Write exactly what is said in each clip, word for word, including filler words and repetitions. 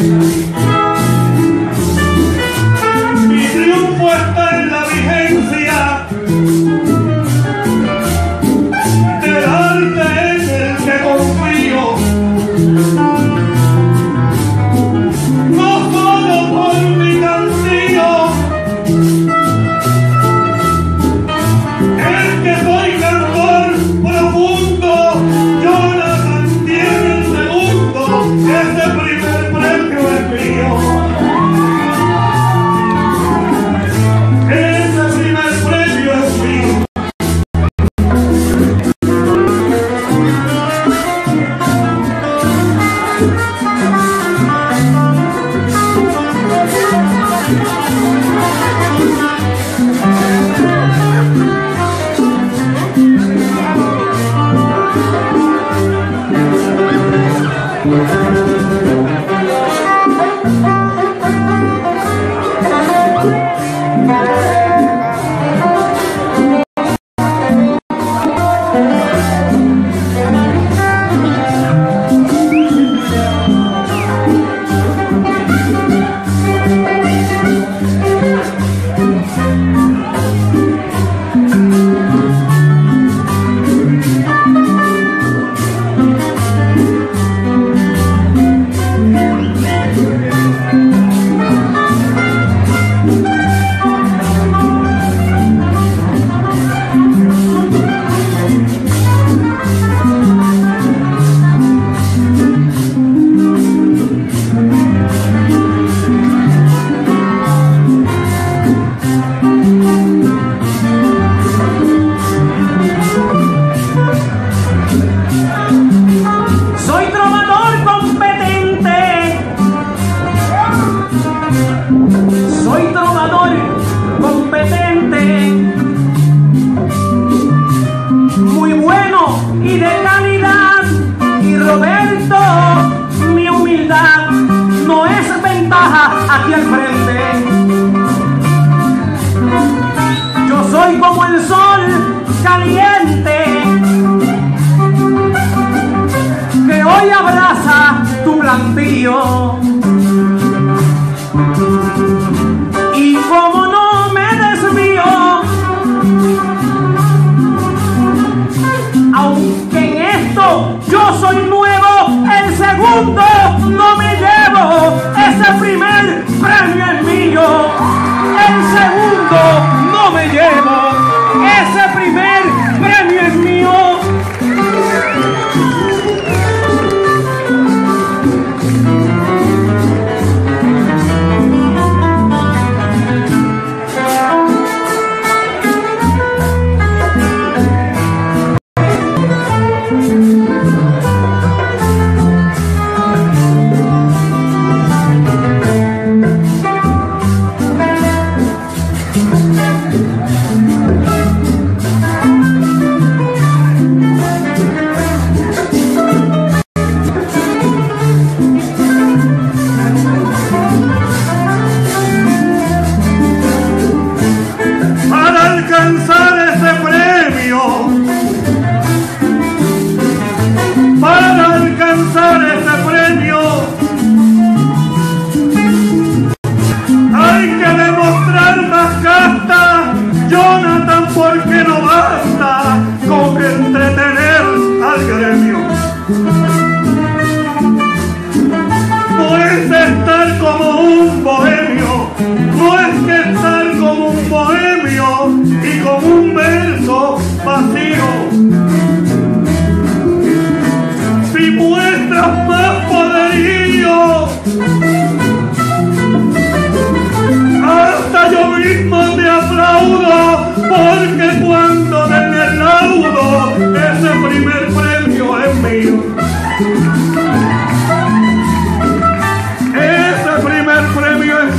Mi triunfo está en la vigencia del arte en el que confío, no solo por mi canción, es que soy cantor profundo. Jonathan tiene el segundo, ese primer premio es mío. Ese primer premio es mío. Aquí al frente, yo soy como el sol caliente que hoy abraza tu plantío, y como no me desvío, aunque en esto yo soy nuevo, el segundo no me llevo, ese primer premio es mío, el segundo no me llevo, ese primer premio es mío. Ese primer premio es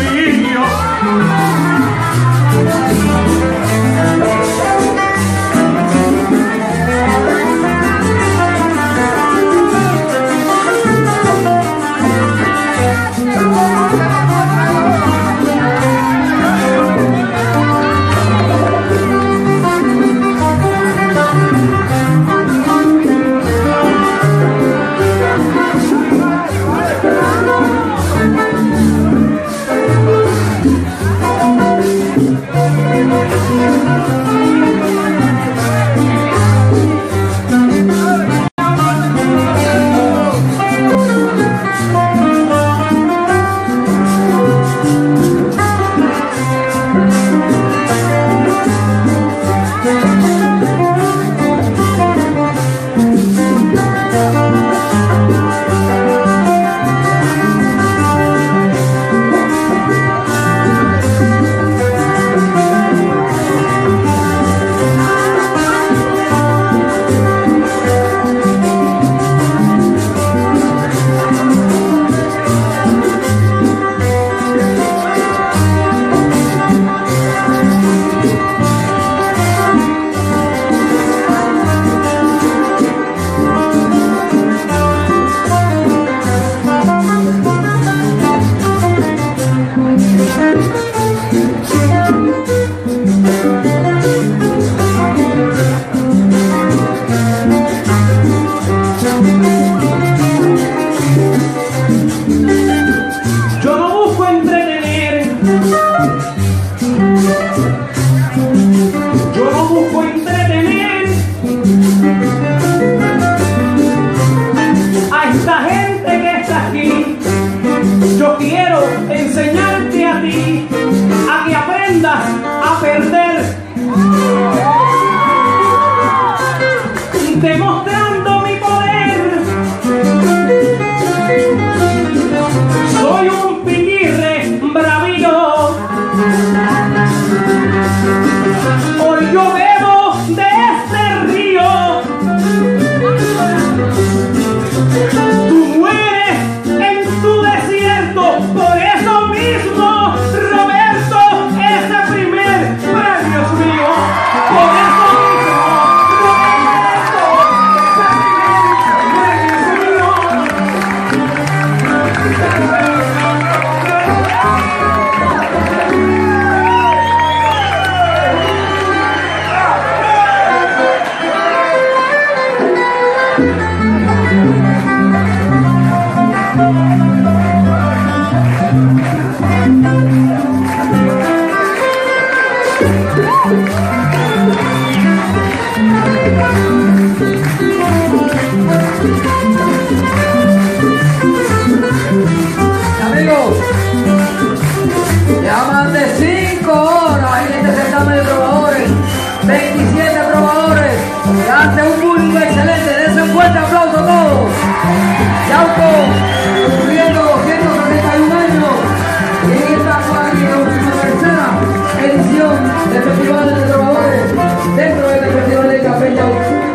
del Festival de Trovadores dentro del Festival de Capella.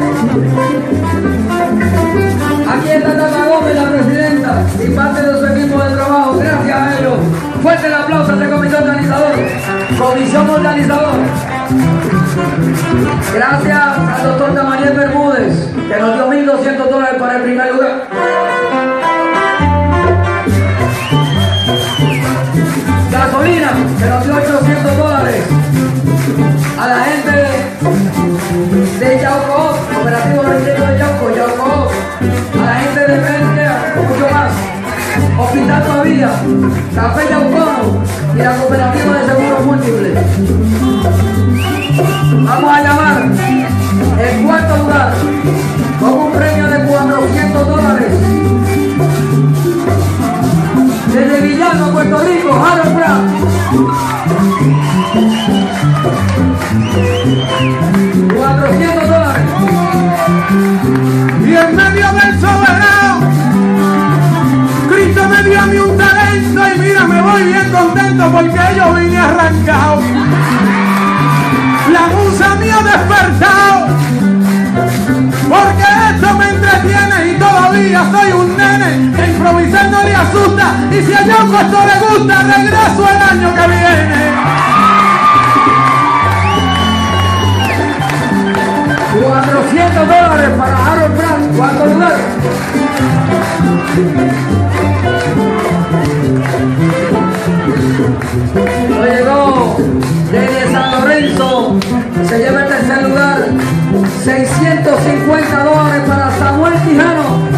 Aquí está Tata Gómez, la presidenta, y parte de su equipo de trabajo. Gracias a ellos. Fuerte el aplauso a este comité organizador, comisión organizadora. Gracias al doctor Tamariel Bermúdez, que nos dio mil doscientos dólares para el primer lugar. Gasolina, que nos dio ochocientos dólares. A la gente de Yauco, Operativo Ranchero de Yauco, Yauco. A la gente de Medicare, mucho más. Hospital Todavía, Café Yaucono y la Cooperativa de Seguros Múltiples. Vamos a llamar el cuarto lugar con un premio de cuatrocientos dólares. Desde Villano, Puerto Rico, Harold Brown. cuatrocientos dólares. Y en medio del soberano, Cristo me dio a mí un talento y mira, me voy bien contento porque yo vine arrancado. La musa me ha despertado, porque esto me entretiene y todavía soy un nene que improvisar no le asusta, y si a Yauco esto le gusta, regreso el año que viene. cuatrocientos dólares para Harold Brown, cuarto lugar. Lo llegó desde San Lorenzo, se lleva el tercer lugar, seiscientos cincuenta dólares para Samuel Quijano.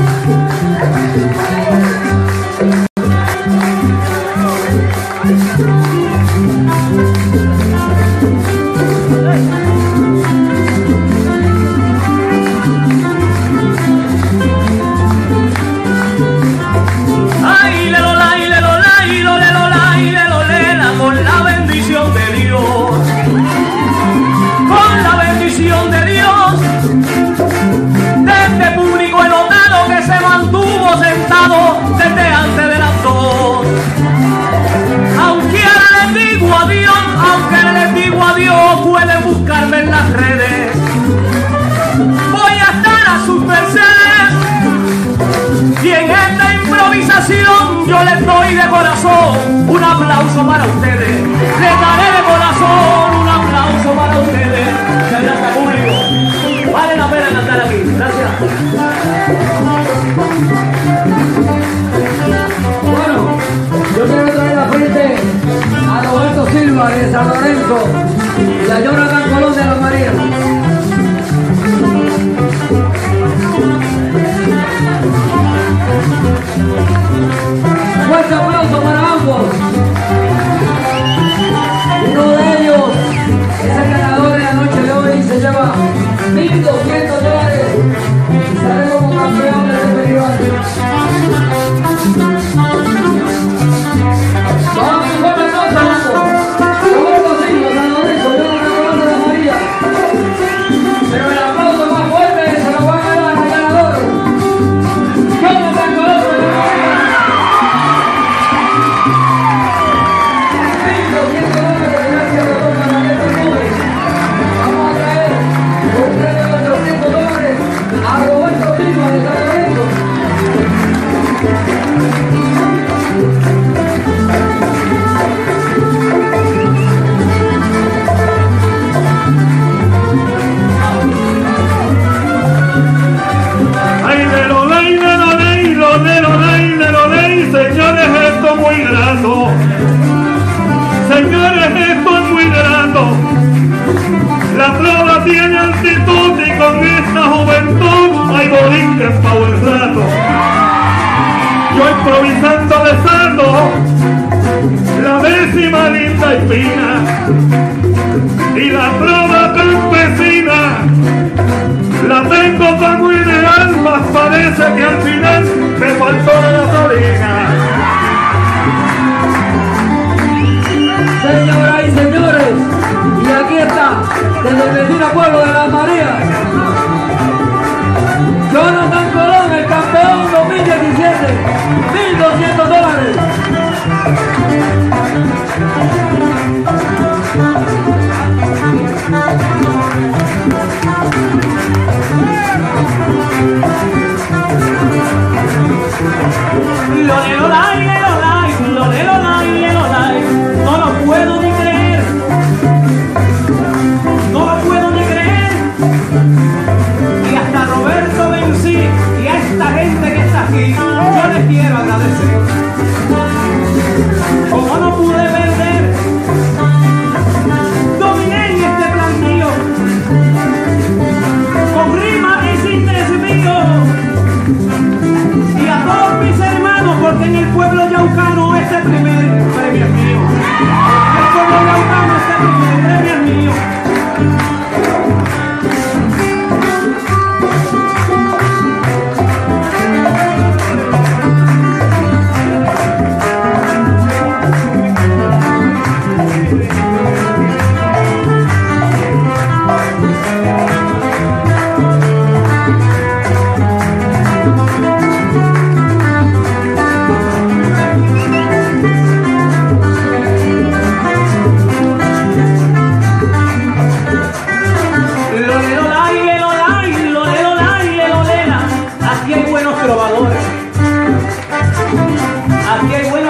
Desde antes de las dos. Aunque ahora les digo adiós, aunque les digo adiós, pueden buscarme en las redes. Voy a estar a sus mercedes. Y en esta improvisación yo les doy de corazón un aplauso para ustedes. Les daré de corazón un aplauso para ustedes. Muchas gracias, público. Vale la pena cantar aquí. Gracias. Bueno, yo quiero traer a frente a Roberto Silva de San Lorenzo y a Jonathan Colón de la María. Fuerte aplauso para ambos. Uno de ellos es el ganador de la noche de hoy y se lleva mil doscientos dólares y sale como campeón de este festival. Vamos, buena cosa, Roberto Silva, San Lorenzo, Jonathan Colón de la María. Pero el aplauso más fuerte se lo va a ganar el ganador, Jonathan Colón de la María. mil doscientos dólares, gracias a doctor Manuel Bermúdez. Vamos a traer un premio de ochocientos dólares a Roberto Silva de San Lorenzo. Señores, esto es muy grato. Señores, esto es muy grato. La flora tiene altitud y con esta juventud hay borinques pa' buen rato. Yo improvisando de santo, la décima linda y fina, y la flora campesina la tengo como ideal, más parece que al final me faltó la gasolina. Señoras y señores, y aquí está, desde el vecino pueblo de Las Marías, Jonathan Colón, el campeón dos mil diecisiete, mil doscientos dólares. Lolelolay, lelolay, lolelolay, lelolay. No lo puedo ni creer. No lo puedo ni creer. Y hasta Roberto Vencí y a esta gente que está aquí, yo les quiero agradecer. Como no pude perder, dominé en este plantío, con rima y sin desvío. Y a todos mis hermanos, porque en el pueblo yaucano este primer premio es mío. En el pueblo yaucano este primer premio es mío. Aquí hay buenos